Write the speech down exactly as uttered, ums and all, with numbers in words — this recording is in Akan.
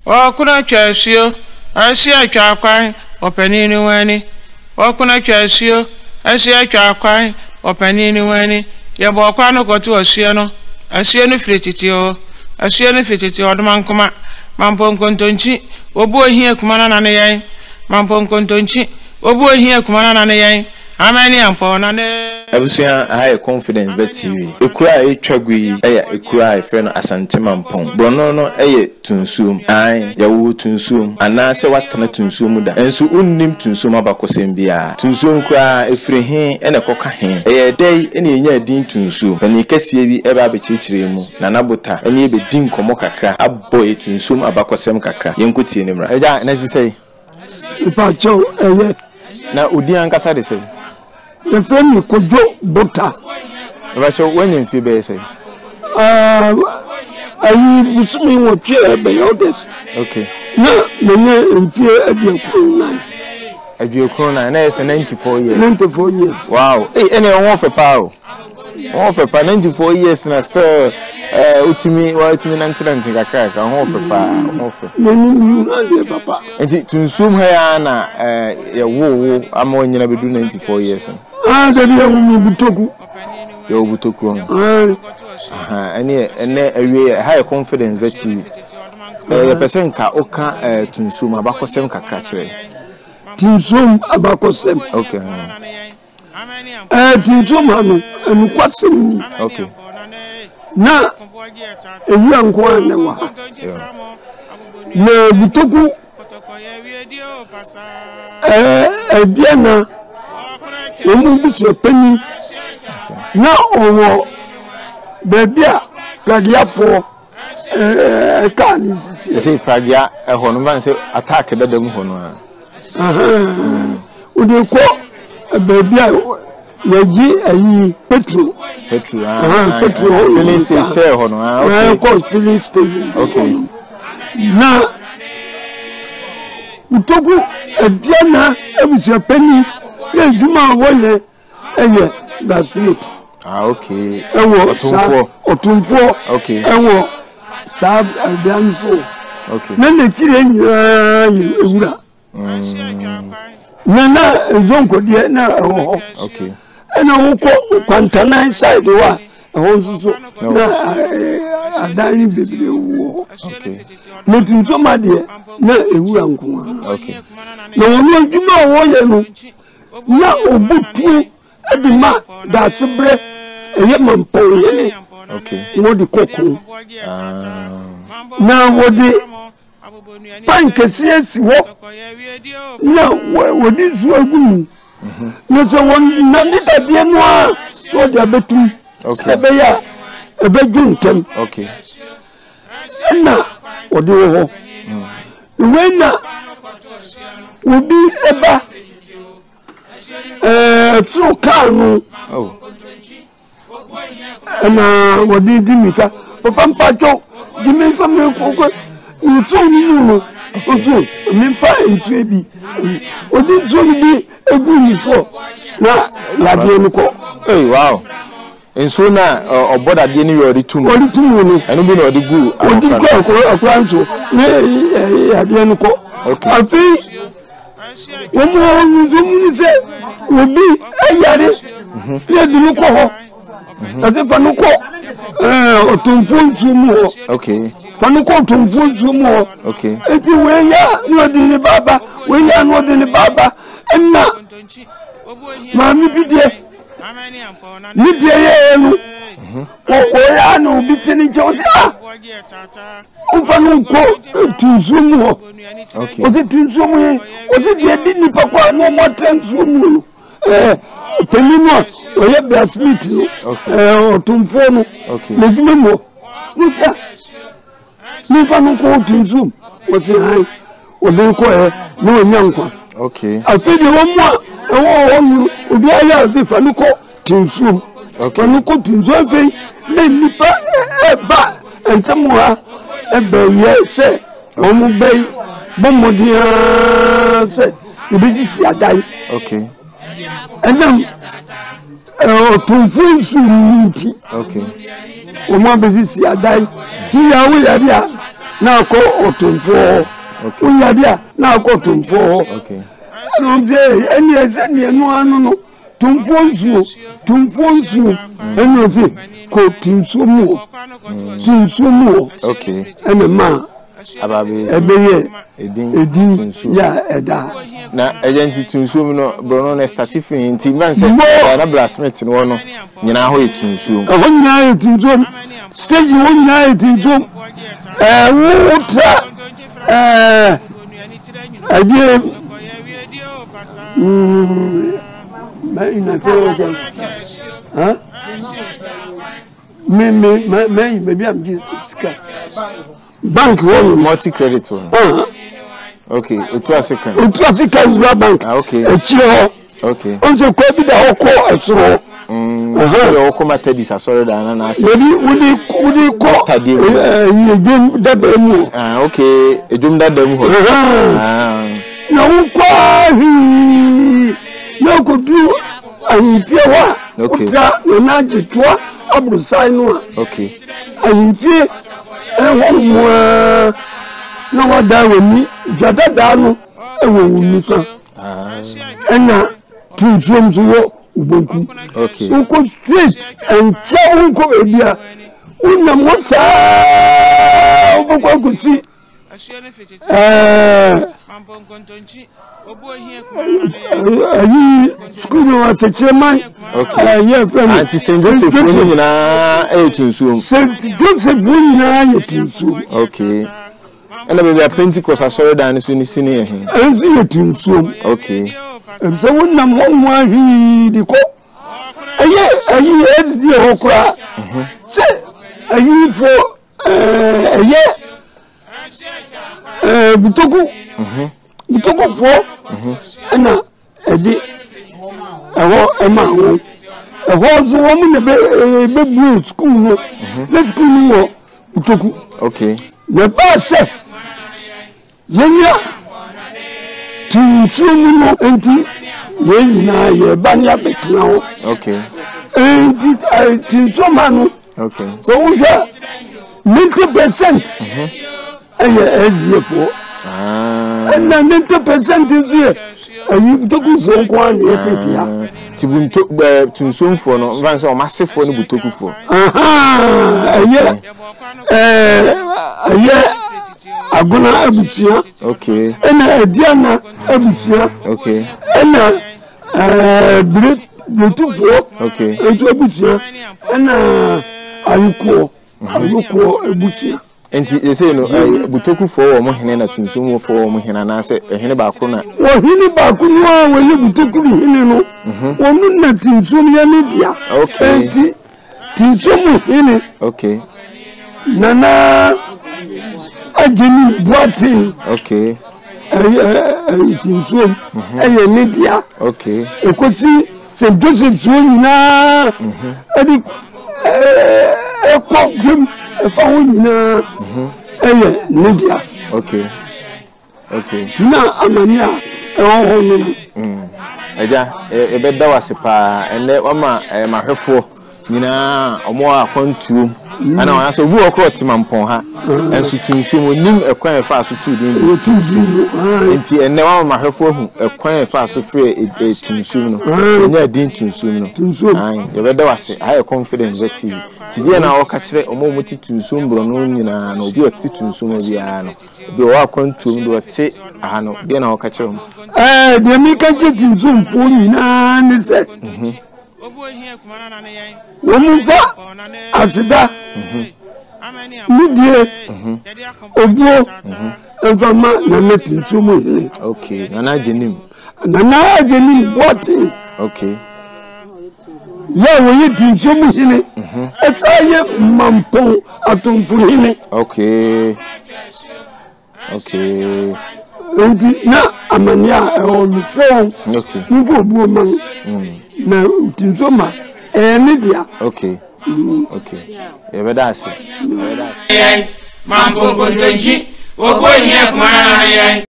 o kuna chasio asi atwa kwan opani ni wani o kuna chasio asi atwa kwan opani ni wani ye bo kwa no kotu osio no asio no frititi o asio no frititi o dman kuma Mampong kontonchi obu ohia kuma na ne yan Mampong kontonchi obu ohia kuma na ne yan amani ampo na ne Abusia high confidence bet T V. Ekura e twagui eya ekura e friend Asante Mampong. Brono no eye Tunsuom. Ai ya wo Tunsuom. Ana se watana Tunsuom da. Enso unnim Tunsuom abakosem bia. Tunsuom kura efre hen ene koka hen. Eye dai ene enya din Tunsuom. Pani kese bi eba abekirikire mu. Na nabota ene ebe din komo kakra. Abbo e Tunsuom abakosem kakra. Yenkotie ne mra. Eja na zi say. Ifa cho eye Na odi ankasa de say. The friend Kojo Bota. If I when you feel better, uh, I was me what chair by August. Okay. No, many in fear of your crown. At your corner, and it's ninety-four years. ninety-four years. Wow. Hey, any one for power. One for power, ninety-four years, and I still, uh, ultimate, well, ultimate, ninety-nine, a crack, and one for power. Many new papa. And to Tunsuom Hayana, uh, your woo, I'm on you never do ninety-four years. Ah, the young Butoku. Your Butoku. Ah, and yeah, and a higher confidence, Betty. A person ka oka Tunsuom abakosem kakra. Tunsuom abakosem. Okay. Eh, Tunsuom hanu enu kwasem. Okay. Na eyi anko na wa. Na Butoku. Eh, eh biana. Omu bisu penny na owo bebia pragia for eh kan isi say pragia e hono man say attack dadam hono aha odi ko bebia yaji ayi petro petro ah petro filling station hono ah okay ko filling station okay na Butoku ebiana ebisu penny yeah, Juma woye eye that's it. Ah okay. Ewo otunfo otunfo okay. Ewo sab adanfo. Okay. Na na chire nyira ewura. Na na zonko die na ewo. Okay. Ena woko kwantana side wa ewo nsuso na adani bebire wo. Okay. Na Tunsuom ade na ewura nko. Okay. Na wono Juma woye no na obutu edima da sebre eye Mampong yele okay wodi kokko ah na wodi pankesi esi wo na wodi zu agu na so won na ndida die no a wodi abetum okay ebe ya ebe juntem okay na wodi wo we na wodi eba eh through kanu oh na wodi dimika papa mpacho jimi family kokko ni so ni nu ozo mi fa ntu ebi odi so bi egu ni so na ya de ni ko hey wow enso na oboda de ni yori tum odi tum no enu bi na odi gu odi ko ko akwa nso na ya de ni ko okay afi womo ni zomu se obi ayare ye di ni ko ho ati fanu ko eh otunfo nsumu ho okay fanu ko otunfo nsumu ho okay eti we ya ni odi ni baba we ya ni odi ni baba enna ma mi bidie ni die ye nu o ya no bi tini josi ah o fanu ko Tunsuom ho okay o ti Tunsuom ye o ti die di ni papa no mo Tunsuom eh pelino oye Blasmith eh otunfo no le dime mo nusa ni fa no ko Tunsuom o se han o le ko e no nyankwa okay afedi wo mo e wo wo ni obi aya se fa no ko Tunsuom okay fa no ko Tunsuom fe le nipa e ba entamo ha e be ye se o mu be bo mo dia se ibi si adai okay and then uh Tunsuom nti okay o mo be si adai tu ya wo ya dia na ko otumfo unya dia na ko tumfo okay so je eni ese ni enu anu no tumfo nsuo tumfo nsuo eni ese ko Tunsuom Tunsuom okay ene ma ababe ebeye edin edin ya eda na agenti Tunsuom no brono na statifin nti man se na blasmith no no nyina ho Tunsuom ho nyina Tunsuom stage ho nyina Tunsuom eh wo tra eh aje mm ma ina fẹ́ ha me me me me bi am ji ska bank one multi credit one ah okay otu asika otu asika ura bank ah okay e chi ho okay on se ko bi da hoko esoro mm aha yo ko matadi sasore da na na ase maybe wudi wudi ko tadi eh ejum da da mu ah okay ejum da da mu ho ah na ukwa hi na ko du ahimfie wa utra na agitwa abrusai no okay ahimfie eh wo na wada woni jada da no e wo woni fa ah ena Tunsuom zo ubonku okay uko straight and cha unko ebia una mosa uko kusi eh Mampong kontonchi obo hie kuma ayi school wa secheman okay yeah friend anti Saint Joseph ni na e Tunsuom Saint Joseph ni na ye Tunsuom okay ena be be Pentecost asore dan so ni sini ye hin enzi ye Tunsuom okay so wonna mo mo ahwi di ko aye ayi ezdi ho kura se ayi fo eh aye eh butoku mhm butoku fo mhm ena edi ewo ema wo ewo zo wo mu ne be be bu school no na school no butoku okay na ba se yenya Tunsuom no enti ye nyina ye ba ni abetna ho okay enti Tunsuom anu okay so we have ninety percent mhm eh eh for ah and ninety percent is here ayi toku so ko an ye tetia tibunto Tunsuom for no van so massive no butoku for aha aye eh aye aguna abutia okay ena ediana abutia okay ena eh brit bitufo okay etu abutia ena ayuko ayuko abutia enti they say no butoku for wo mo hene na Tunsuom for wo mo hene na se hene ba ko na wo hene ba ko no wo ye butoku hene no wonu na Tunsuom ya ne dia okay enti Tunsuom hene okay nana ajeni boati okay eh eh Tunsuom eh ne dia okay ekosi Saint Joseph so nyina edi eh ekọ gem efa ho nyina eh ne dia okay okay tina amania e ho ho no mm eja e be da wase pa ene wama mahwefo nyina omo akwantuom ana wan so bu okro ti Mampong ha enso Tunsuom nim ekwan efa so tu din o tu din enti ene wama mahwefo hu ekwan efa so free e Tunsuom no nya din Tunsuom no Tunsuom ai ye be da wase ha confidence that ti die na wo ka kire omo mo ti Tunsuom bro no nyina na obi o ti Tunsuom bia no obi o akwantuom do ti aha no die na wo ka kire eh de mi ka kire Tunsuom fo nyina ne se obo hie kuma na na yan womufa asida midie obuo enfama na na Tunsuom hene okay na na jenim na na jenim boti okay ya wo ye Tunsuom hene esaye Mampong atumfu hene okay okay enti na amania e o miseo okay mfu obuo man na Tunsuom eh ne dia okay okay ye be da ase Mampong kontonchi obo hie kuma na yan